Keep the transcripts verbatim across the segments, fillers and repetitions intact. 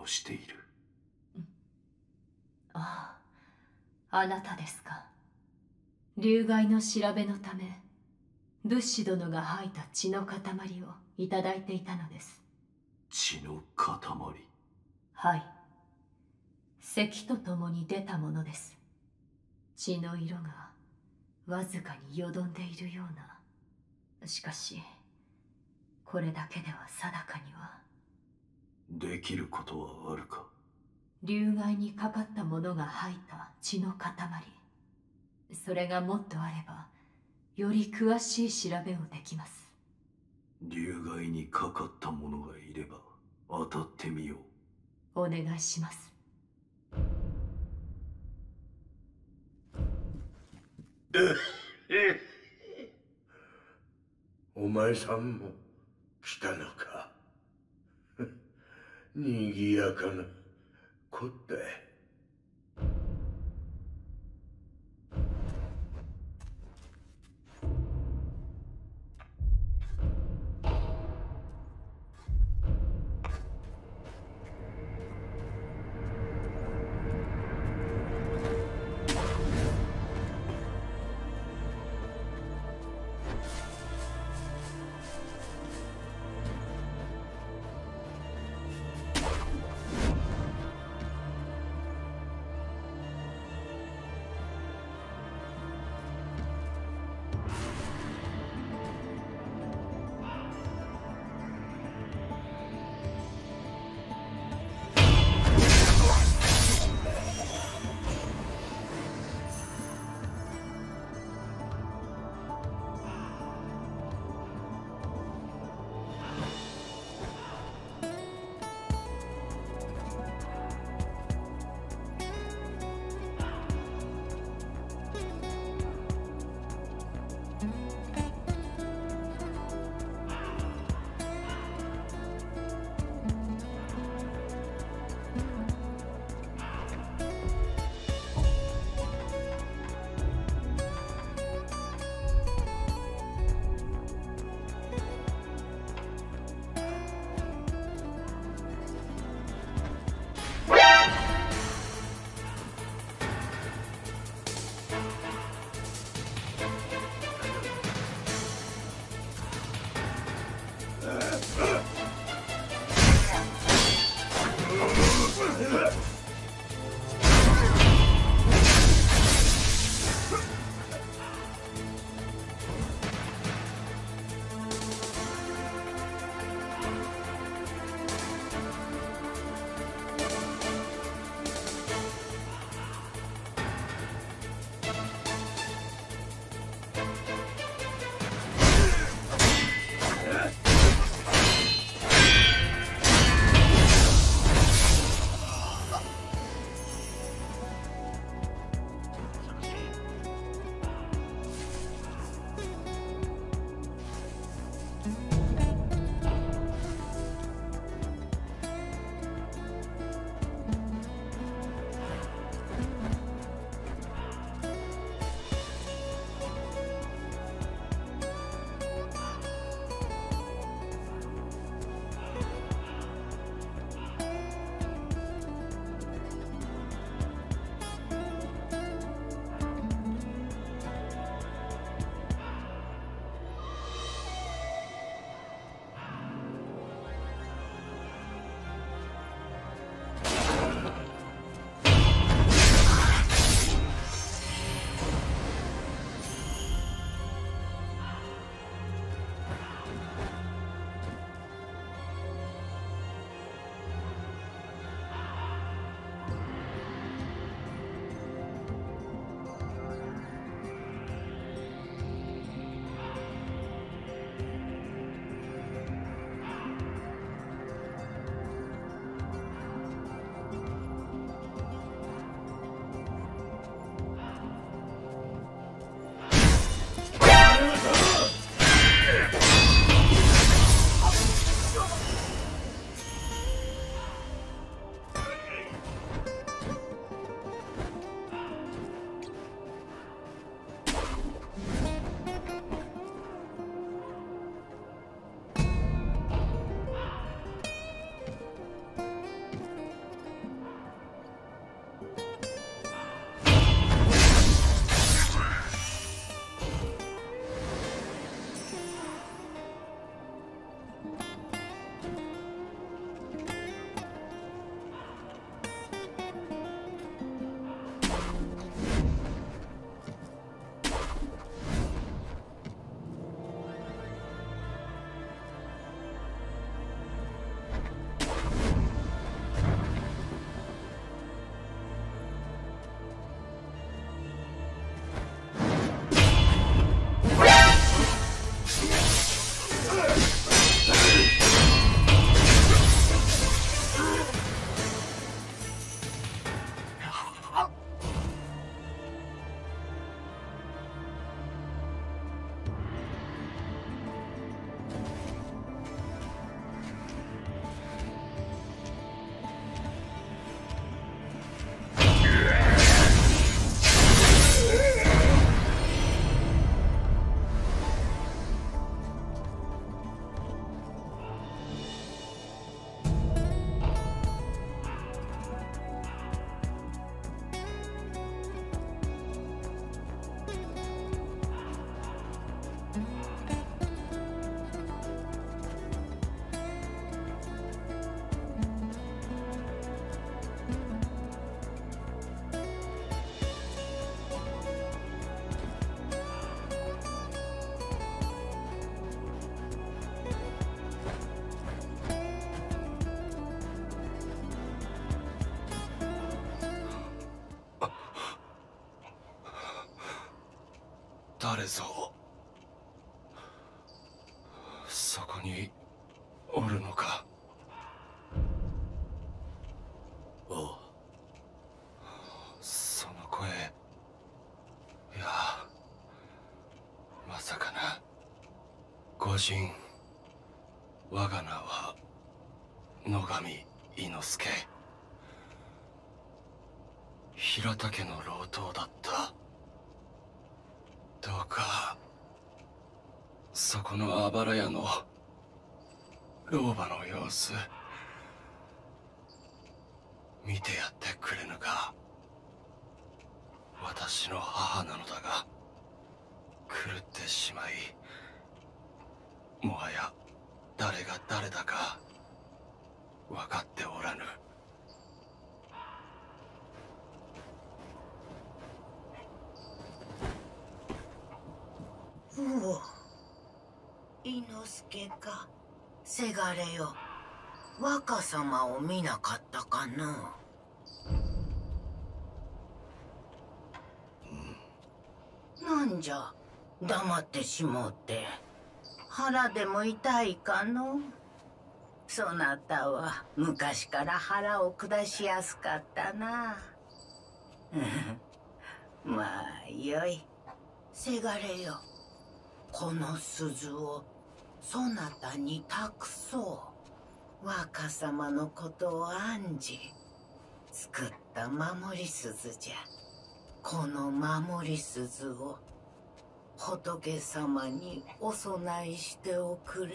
をしている。 ああ、あなたですか。流害の調べのため仏師殿が吐いた血の塊をいただいていたのです。 血の塊？ はい、咳とともに出たものです。血の色がわずかによどんでいるような。しかしこれだけでは定かには。 できることはあるか？ 流害にかかった者が吐いた血の塊、それがもっとあればより詳しい調べをできます。 流害にかかった者がいれば当たってみよう。お願いします。 お前さんも来たのか。にぎやかなこったい。 誰ぞ。そこにおるのか。 ああ。 その声、いやまさかな。御仁、我が名は野上伊之助。平田家の老頭だった。どうかそこのあばら屋の老婆の様子見てやってくれぬか。私の母なのだが狂ってしまい、もはや誰が誰だか分かっておらぬ。 おお、伊之助か。せがれよ、若様を見なかったかの。なんじゃ黙ってしもうて。腹でも痛いかの。そなたは昔から腹を下しやすかったな。まあよい。せがれよ、この鈴をそなたに託そう。若様のことを案じ作った守り鈴じゃ。この守り鈴を仏様にお供えしておくれ。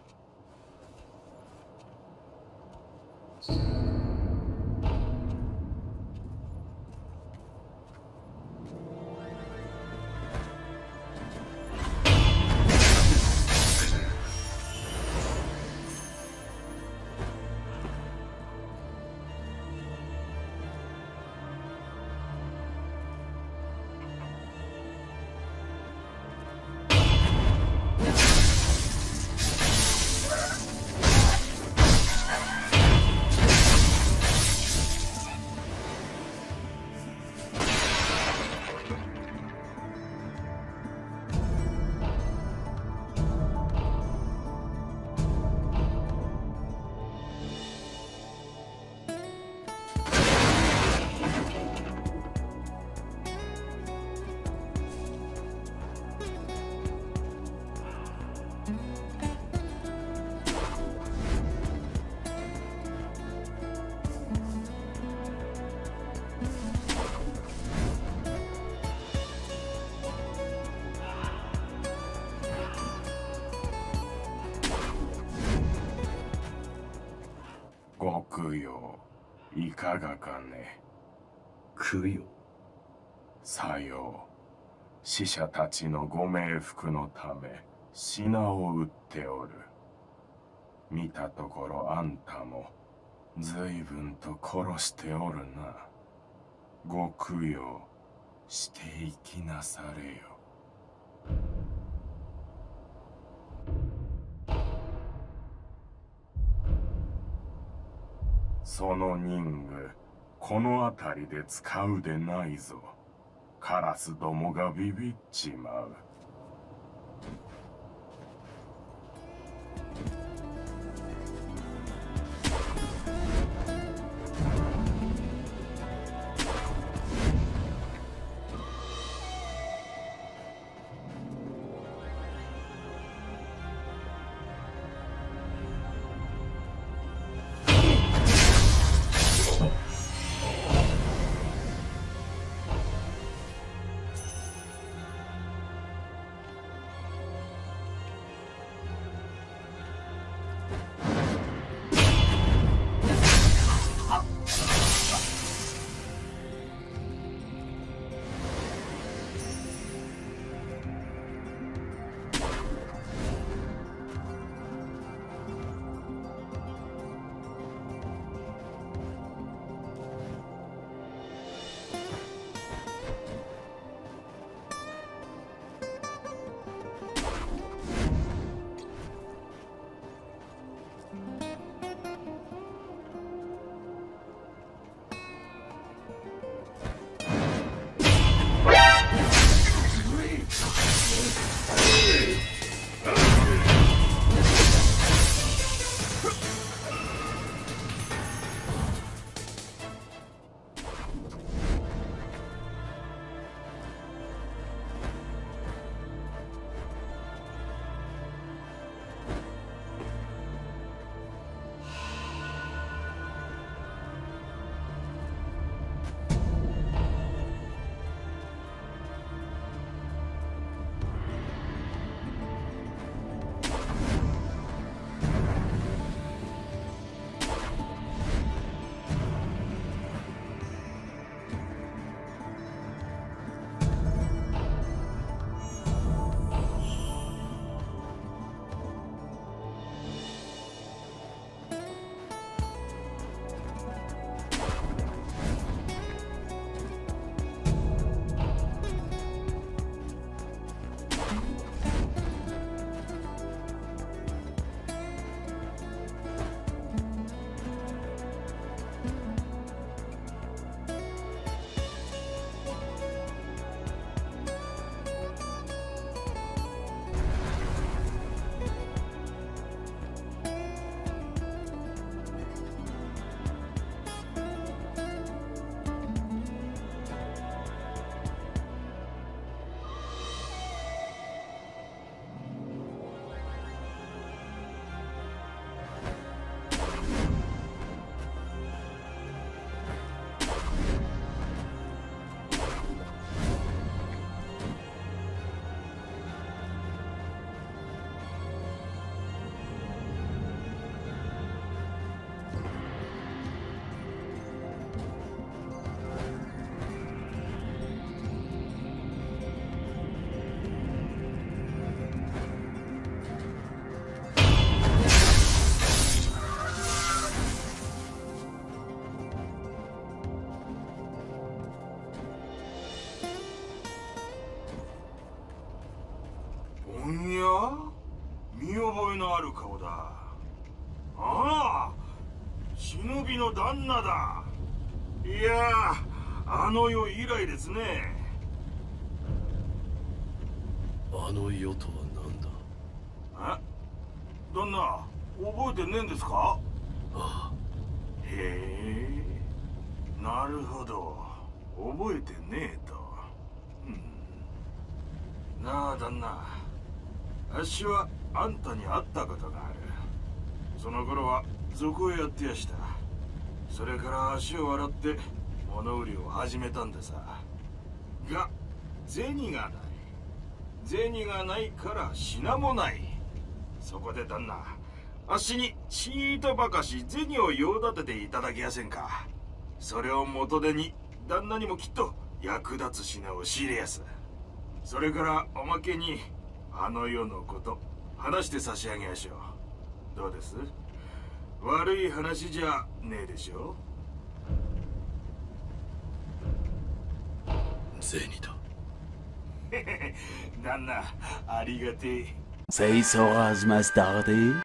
ご供養いかがかね。 供養。 さよう。死者たちのご冥福のため品を売っておる。見たところあんたも随分と殺しておるな。ご供養していきなされよ。その任具、この辺りで使うでないぞ。カラスどもがビビっちまう。 ある顔だ。ああ、忍びの旦那だ。いやー、あの世以来ですね。 あの世とは何だ。 え、旦那、覚えてねえんですか？ ああ、 へえ、なるほど、覚えてねえと。うん、なあ旦那、あっしはあんたに会ったことがある。その頃は賊をやってやした。それから足を洗って物売りを始めたんでさ。が銭がない。銭がないから品もない。そこで旦那、あっしにちーとばかし銭を用立てていただけやせんか。それを元手に旦那にもきっと役立つ品を仕入れやす。それからおまけにあの世のこと話して差し上げやしょう。どうです？悪い話じゃねえでしょ。 銭だ。 旦那、ありがてえ。 Seis horas más tarde.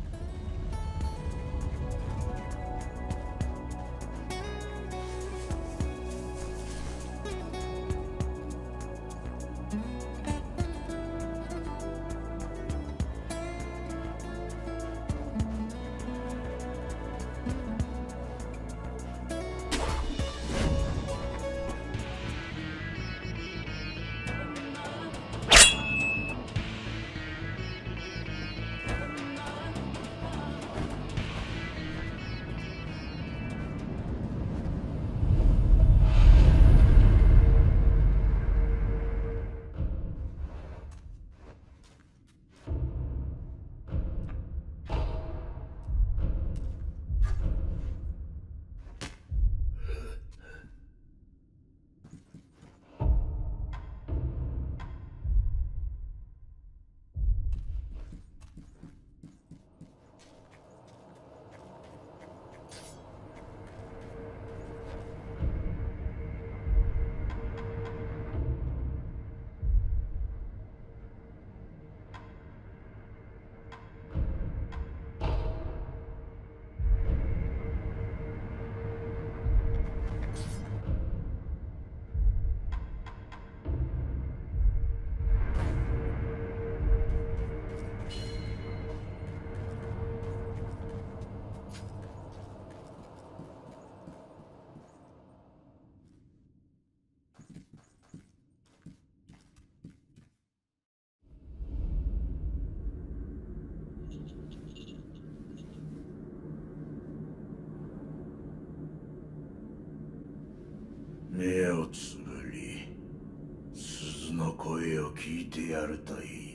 目をつぶり、鈴の声を聞いてやるといい。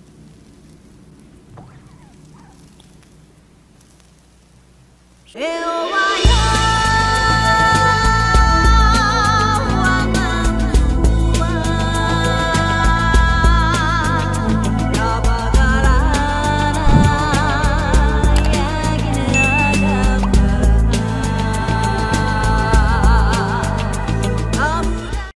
えお